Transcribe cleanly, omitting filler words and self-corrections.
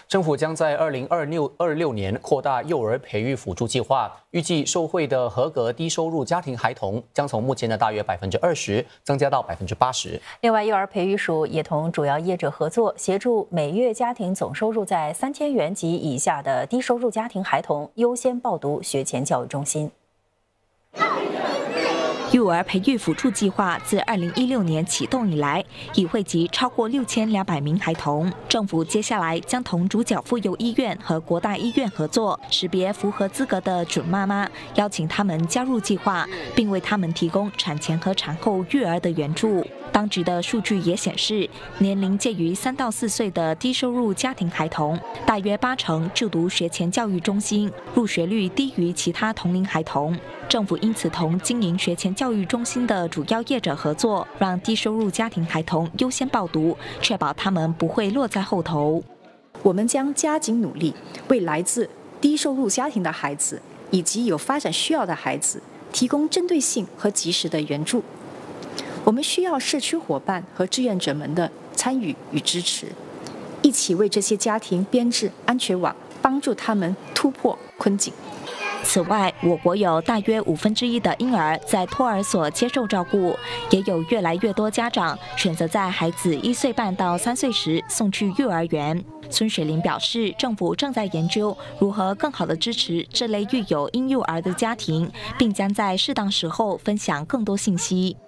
政府将在2026年扩大幼儿培育辅助计划，预计受惠的合格低收入家庭孩童将从目前的大约20%增加到80%。 另外，幼儿培育署也同主要业者合作，协助每月家庭总收入在3000元及以下的低收入家庭孩童优先报读学前教育中心。 幼儿培育辅助计划自2016年启动以来，已惠及超过6200名孩童。政府接下来将同主角妇幼医院和国大医院合作，识别符合资格的准妈妈，邀请他们加入计划，并为他们提供产前和产后育儿的援助。 当局的数据也显示，年龄介于3到4岁的低收入家庭孩童，大约80%就读学前教育中心，入学率低于其他同龄孩童。政府因此同经营学前教育中心的主要业者合作，让低收入家庭孩童优先报读，确保他们不会落在后头。 我们将加紧努力，为来自低收入家庭的孩子以及有发展需要的孩子提供针对性和及时的援助。 我们需要社区伙伴和志愿者们的参与与支持，一起为这些家庭编制安全网，帮助他们突破困境。 此外，我国有大约1/5的婴儿在托儿所接受照顾，也有越来越多家长选择在孩子1岁半到3岁时送去幼儿园。孙水玲表示，政府正在研究如何更好地支持这类育有婴幼儿的家庭，并将在适当时候分享更多信息。